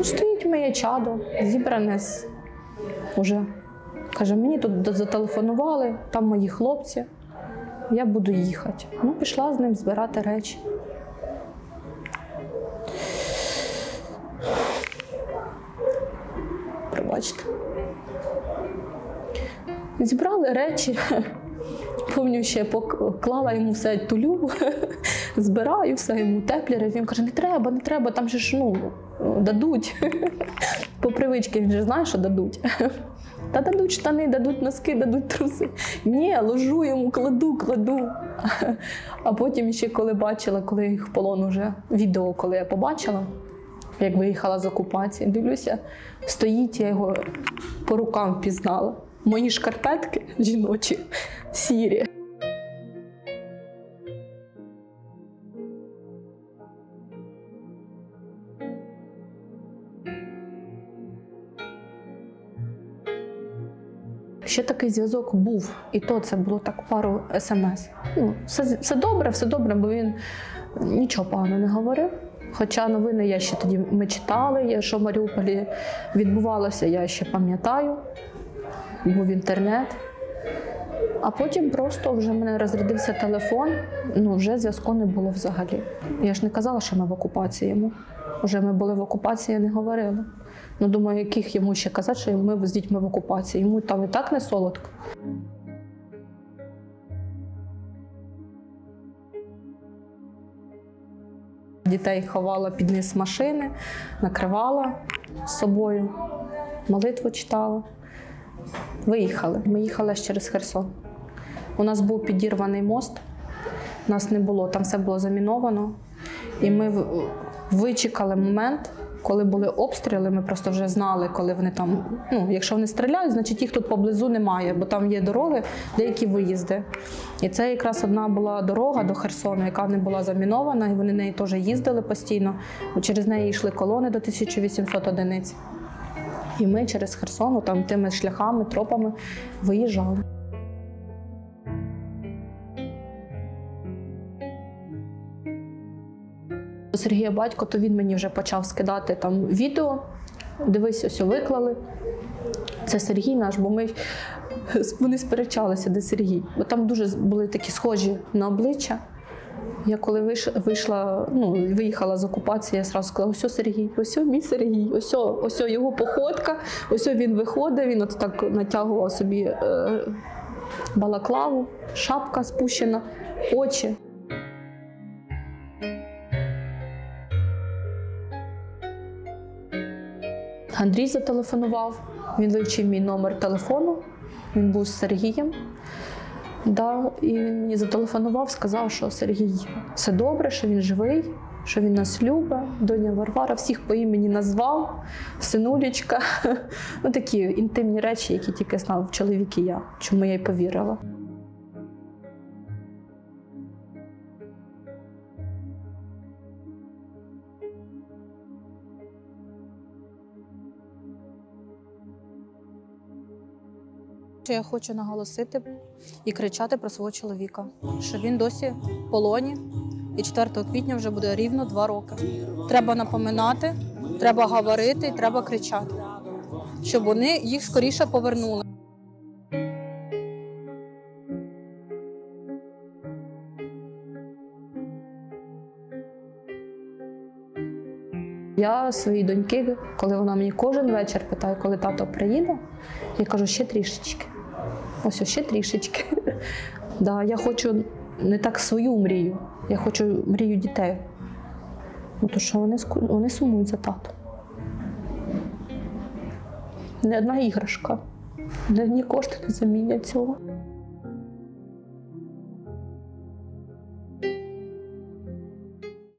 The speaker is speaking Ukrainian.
Стоїть моє чадо, зібране уже. Каже, мені тут зателефонували, там мої хлопці, я буду їхати. Ну, пішла з ним збирати речі. Пробачте. Зібрали речі, пам'ятаю, ще поклала йому все тулю, збираю все йому теплі речі. Він каже, не треба, там же ж, дадуть. По привичці він же знає, що дадуть. Та дадуть штани, дадуть носки, дадуть труси. Ні, ложу йому, кладу. А потім ще коли бачила, коли їх в полон уже, відео, коли я побачила, як виїхала з окупації, дивлюся, стоїть, я його по рукам впізнала. Мої шкарпетки жіночі, сірі. Ще такий зв'язок був, і то це було так пару смс. Все добре, бо він нічого поганого не говорив. Хоча новини я ще тоді ми читали, що в Маріуполі відбувалося, я ще пам'ятаю. Був інтернет. А потім просто вже в мене розрядився телефон, вже зв'язку не було взагалі. Я ж не казала, що ми в окупації йому. Вже ми були в окупації, я не говорила. Думаю, яких йому ще казати, що ми з дітьми в окупації. Йому там і так не солодко. Дітей ховала під низ машини, накривала з собою, молитву читала. Виїхали. Ми їхали через Херсон. У нас був підірваний мост, нас не було, там все було заміновано. І ми вичекали момент, коли були обстріли, ми просто вже знали, коли вони там, якщо вони стріляють, значить їх тут поблизу немає, бо там є дороги, деякі виїзди. І це якраз одна була дорога до Херсону, яка не була замінована, і вони нею теж їздили постійно. Через неї йшли колони до 1800 одиниць. І ми через Херсон, там тими шляхами, тропами виїжджали. Сергія батько, то він мені вже почав скидати там відео. Дивись, ось виклали. Це Сергій наш, бо вони сперечалися, де Сергій. Бо там дуже були такі схожі на обличчя. Я коли виїхала з окупації, я одразу сказала, ось Сергій, ось мій Сергій, ось його походка, ось він виходить, він от так натягував собі балаклаву, шапка спущена, очі. Андрій зателефонував, він вивчив мій номер телефону, він був з Сергієм. І він мені зателефонував, сказав, що Сергій все добре, що він живий, що він нас любить, доня Варвара, всіх по імені назвав, синулечка. Такі інтимні речі, які тільки знав чоловік і я, чому я й повірила. Я хочу наголосити і кричати про свого чоловіка, що він досі в полоні, і 4 квітня вже буде рівно 2 роки. Треба напоминати, треба говорити і треба кричати, щоб вони їх скоріше повернули. Я своїй доньки, коли вона мені кожен вечір питає, коли тато приїде, я кажу, ще трішечки. Ось ще трішечки. Я хочу не так свою мрію, я хочу мрію дітей. Тому що вони сумують за татом. Ні одна іграшка, ні кошти не замінять цього.